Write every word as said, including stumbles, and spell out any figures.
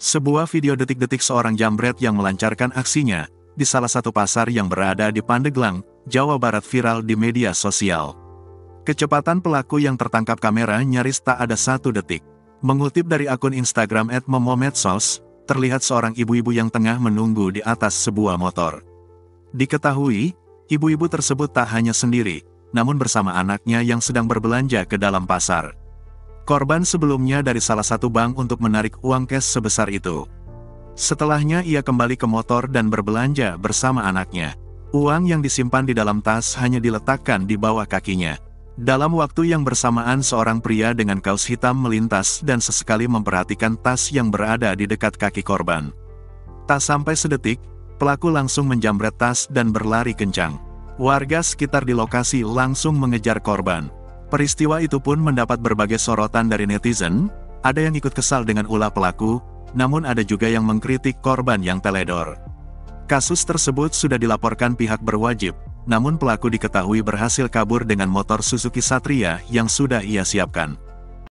Sebuah video detik-detik seorang jambret yang melancarkan aksinya di salah satu pasar yang berada di Pandeglang, Jawa Barat viral di media sosial. Kecepatan pelaku yang tertangkap kamera nyaris tak ada satu detik. Mengutip dari akun Instagram et momomedsos, terlihat seorang ibu-ibu yang tengah menunggu di atas sebuah motor. Diketahui, ibu-ibu tersebut tak hanya sendiri, namun bersama anaknya yang sedang berbelanja ke dalam pasar. Korban sebelumnya dari salah satu bank untuk menarik uang cash sebesar itu. Setelahnya ia kembali ke motor dan berbelanja bersama anaknya. Uang yang disimpan di dalam tas hanya diletakkan di bawah kakinya. Dalam waktu yang bersamaan seorang pria dengan kaos hitam melintas dan sesekali memperhatikan tas yang berada di dekat kaki korban. Tak sampai sedetik, pelaku langsung menjambret tas dan berlari kencang. Warga sekitar di lokasi langsung mengejar korban. Peristiwa itu pun mendapat berbagai sorotan dari netizen, ada yang ikut kesal dengan ulah pelaku, namun ada juga yang mengkritik korban yang teledor. Kasus tersebut sudah dilaporkan pihak berwajib, namun pelaku diketahui berhasil kabur dengan motor Suzuki Satria yang sudah ia siapkan.